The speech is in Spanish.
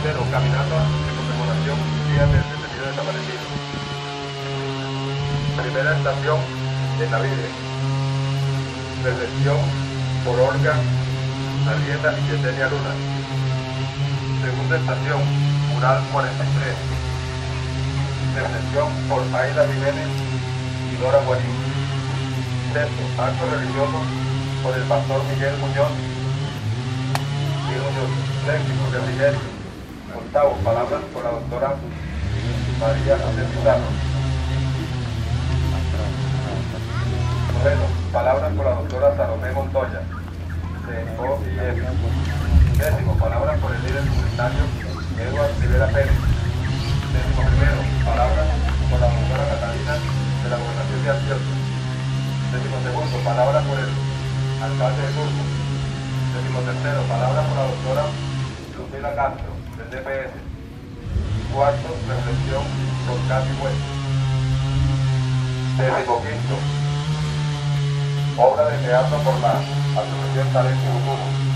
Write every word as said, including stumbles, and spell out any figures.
Tercero, caminata de conmemoración Día del Detenido Desaparecido. Primera estación, en la Virgen. Recepción por Olga Arrieta y Yesenia Luna. Segunda estación, Mural cuarenta y tres. Recepción por Aida Jiménez y Dora Guarín. Sexto, acto religioso por el pastor Miguel Muñoz y Muñoz. Séptimo, refrigerio. Octavo, palabras por la doctora María José Pizarro. Noveno, palabras por la doctora Salomé Montoya, C O I F. Décimo, palabras por el líder comunitario Eduardo Rivera Pérez. Décimo primero, palabras por la doctora Catalina de la Gobernación de Antioquia. Décimo segundo, palabras por el alcalde de Turco. Décimo tercero, palabras por la doctora Lucila Castro, del D P S. Cuarto, reflexión por Casi Hueso. Décimo quinto, obra de teatro por la Asociación Talento Hugo.